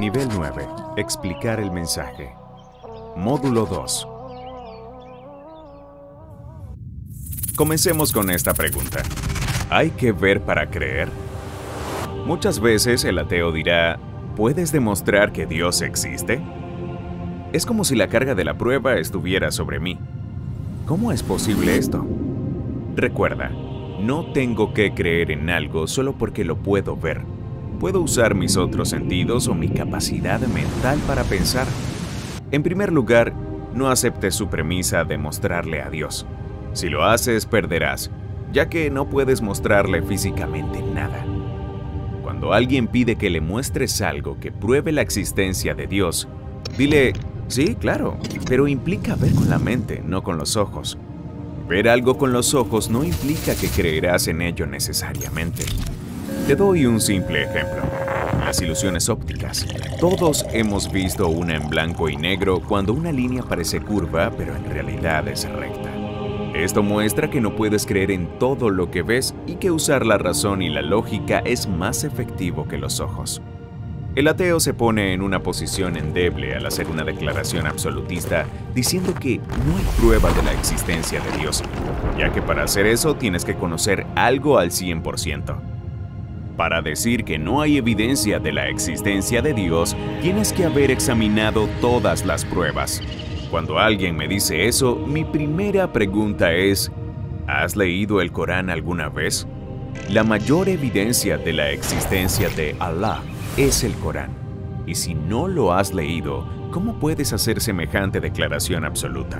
Nivel 9. Explicar el mensaje. Módulo 2. Comencemos con esta pregunta. ¿Hay que ver para creer? Muchas veces el ateo dirá, ¿puedes demostrar que Dios existe? Es como si la carga de la prueba estuviera sobre mí. ¿Cómo es posible esto? Recuerda, no tengo que creer en algo solo porque lo puedo ver. Puedo usar mis otros sentidos o mi capacidad mental para pensar. En primer lugar, no aceptes su premisa de mostrarle a Dios. Si lo haces, perderás, ya que no puedes mostrarle físicamente nada. Cuando alguien pide que le muestres algo que pruebe la existencia de Dios, dile, sí, claro, pero implica ver con la mente, no con los ojos. Ver algo con los ojos no implica que creerás en ello necesariamente. Te doy un simple ejemplo. Las ilusiones ópticas. Todos hemos visto una en blanco y negro cuando una línea parece curva, pero en realidad es recta. Esto muestra que no puedes creer en todo lo que ves y que usar la razón y la lógica es más efectivo que los ojos. El ateo se pone en una posición endeble al hacer una declaración absolutista diciendo que no hay prueba de la existencia de Dios, ya que para hacer eso tienes que conocer algo al 100%. Para decir que no hay evidencia de la existencia de Dios, tienes que haber examinado todas las pruebas. Cuando alguien me dice eso, mi primera pregunta es, ¿has leído el Corán alguna vez? La mayor evidencia de la existencia de Allah es el Corán. Y si no lo has leído, ¿cómo puedes hacer semejante declaración absoluta?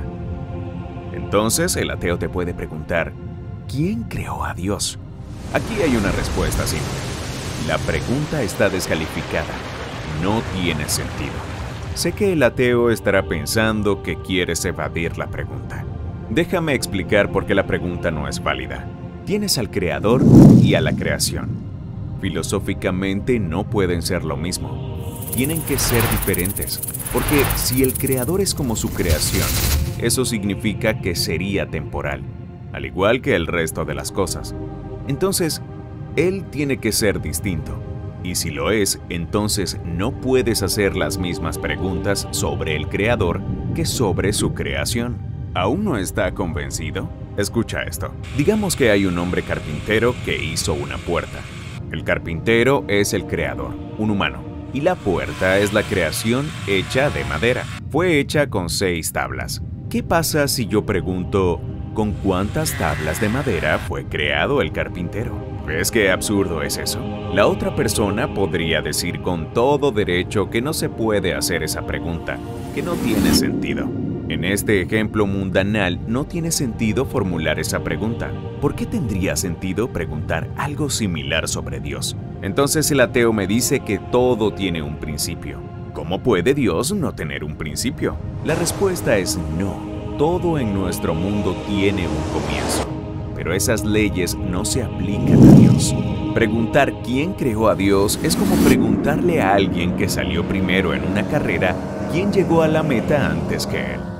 Entonces el ateo te puede preguntar, ¿quién creó a Dios? Aquí hay una respuesta simple. La pregunta está descalificada. No tiene sentido. Sé que el ateo estará pensando que quieres evadir la pregunta. Déjame explicar por qué la pregunta no es válida. Tienes al creador y a la creación. Filosóficamente no pueden ser lo mismo. Tienen que ser diferentes, porque si el creador es como su creación, eso significa que sería temporal, al igual que el resto de las cosas. Entonces, él tiene que ser distinto. Y si lo es, entonces no puedes hacer las mismas preguntas sobre el creador que sobre su creación. ¿Aún no está convencido? Escucha esto. Digamos que hay un hombre carpintero que hizo una puerta. El carpintero es el creador, un humano, y la puerta es la creación hecha de madera. Fue hecha con 6 tablas. ¿Qué pasa si yo pregunto, ¿con cuántas tablas de madera fue creado el carpintero? ¿Ves qué absurdo es eso? La otra persona podría decir con todo derecho que no se puede hacer esa pregunta, que no tiene sentido. En este ejemplo mundanal no tiene sentido formular esa pregunta. ¿Por qué tendría sentido preguntar algo similar sobre Dios? Entonces el ateo me dice que todo tiene un principio. ¿Cómo puede Dios no tener un principio? La respuesta es no. Todo en nuestro mundo tiene un comienzo, pero esas leyes no se aplican a Dios. Preguntar quién creó a Dios es como preguntarle a alguien que salió primero en una carrera quién llegó a la meta antes que él.